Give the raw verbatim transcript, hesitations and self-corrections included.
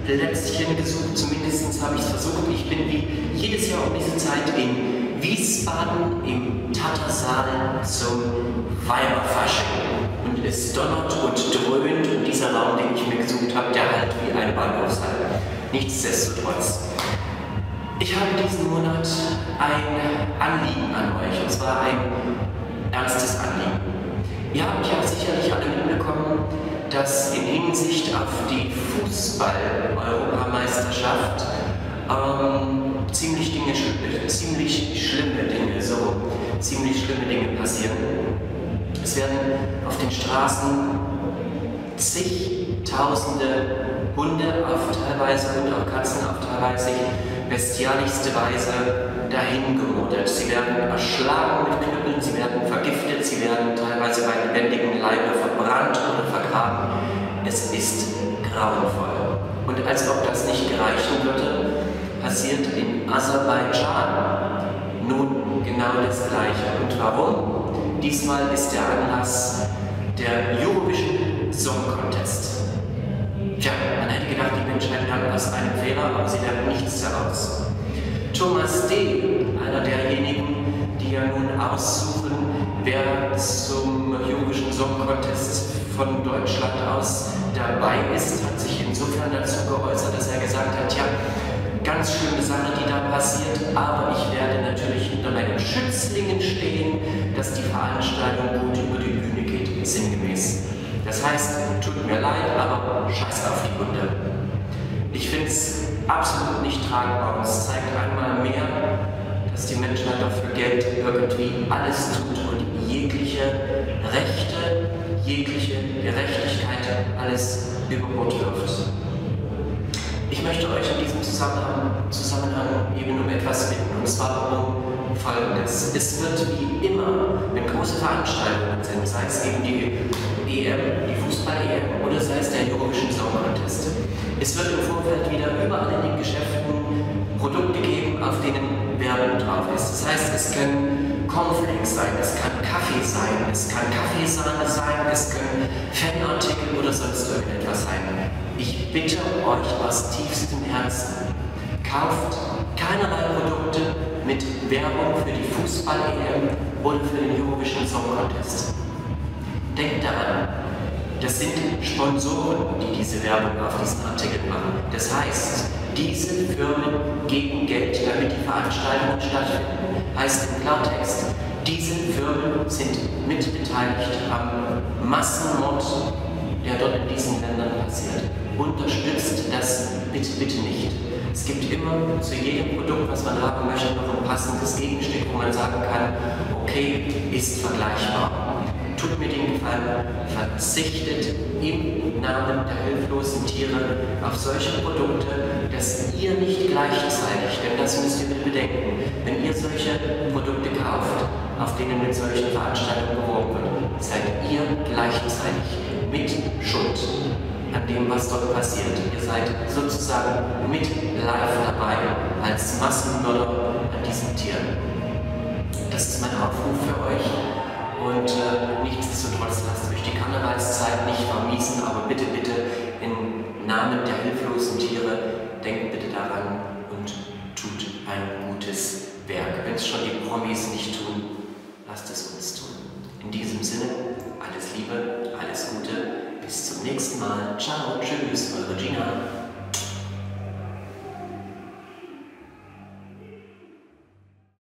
Plätzchen gesucht, zumindest habe ich es versucht. Ich bin wie jedes Jahr um diese Zeit in Wiesbaden im Tattersaal zum Weiberfasching. Und es donnert und dröhnt und dieser Raum, den ich mir gesucht habe, der halt wie eine Bahnhofshalle. Nichtsdestotrotz. Ich habe diesen Monat ein Anliegen an euch, und zwar ein ernstes Anliegen. Ihr habt ja sicherlich alle mitbekommen, dass in Hinsicht auf die Fußball-Europameisterschaft ähm, ziemlich, Dinge, ziemlich schlimme Dinge, so ziemlich schlimme Dinge passieren. Es werden auf den Straßen zigtausende Hunde auf teilweise und auch Katzen auf teilweise bestialischste Weise dahin gemordet. Sie werden erschlagen mit Knüppeln, sie werden vergiftet, sie werden teilweise bei lebendigem Leibe verbrannt oder vergraben. Es ist grauenvoll. Und als ob das nicht gereichen würde, passiert in Aserbaidschan nun genau das Gleiche. Und warum? Diesmal ist der Anlass der Eurovision Song Contest. Tja, man hätte gedacht, die Menschheit lernt aus einem Fehler, aber sie lernt nichts daraus. Thomas D., einer derjenigen, die ja nun aussuchen, wer zum Eurovision Song Contest von Deutschland aus dabei ist, hat sich insofern dazu geäußert, dass er gesagt hat, ja, ganz schlimme Sache, die da passiert, aber ich werde natürlich hinter meinen Schützlingen stehen, dass die Veranstaltung gut über die Bühne geht, sinngemäß. Das heißt, tut mir leid, aber scheiß auf die Hunde. Ich finde es absolut nicht tragbar und es zeigt einmal mehr, dass die Menschheit dafür Geld irgendwie alles tut und jegliche Rechte, jegliche Gerechtigkeit alles über Bord wirft. Ich möchte euch in diesem Zusammenhang, Zusammenhang eben um etwas bitten, und zwar um Folgendes. Es wird wie immer, wenn große Veranstaltungen sind, sei es eben die E M, die Fußball-E M oder sei es der Eurovision Song Contest, es wird im Vorfeld wieder überall in den Geschäften Produkte geben, auf denen Werbung drauf ist. Das heißt, es können Cornflakes sein, es kann Kaffee sein, es kann Kaffeesahne sein, es können Fanartikel oder sonst irgendetwas sein. Ich bitte euch aus tiefstem Herzen, kauft keinerlei Produkte mit Werbung für die Fußball-E M oder für den Eurovision Song Contest. Denkt daran, das sind Sponsoren, die diese Werbung auf diesen Artikeln machen. Das heißt, diese Firmen geben Geld, damit die Veranstaltungen stattfinden. Heißt im Klartext, diese Firmen sind mitbeteiligt am Massenmord, der dort in diesen Ländern passiert. Unterstützt das bitte, bitte nicht. Es gibt immer zu jedem Produkt, was man haben möchte, noch ein passendes Gegenstück, wo man sagen kann, okay, ist vergleichbar. Tut mir den Gefallen, verzichtet im Namen der hilflosen Tiere auf solche Produkte, dass ihr nicht gleichzeitig, denn das müsst ihr bitte bedenken, wenn ihr solche Produkte kauft, auf denen mit solchen Veranstaltungen beworben wird, seid ihr gleichzeitig mit Schuld an dem, was dort passiert. Ihr seid sozusagen mit live dabei als Massenmörder an diesen Tieren. Das ist mein Aufruf für euch. Und äh, nichtsdestotrotz lasst euch die Karnevalszeit nicht vermiesen, aber bitte, bitte im Namen der hilflosen Tiere, denkt bitte daran und tut ein gutes Werk. Wenn es schon die Promis nicht tun, lasst es uns tun. In diesem Sinne, alles Liebe, alles Gute, bis zum nächsten Mal. Ciao, tschüss, eure Gina.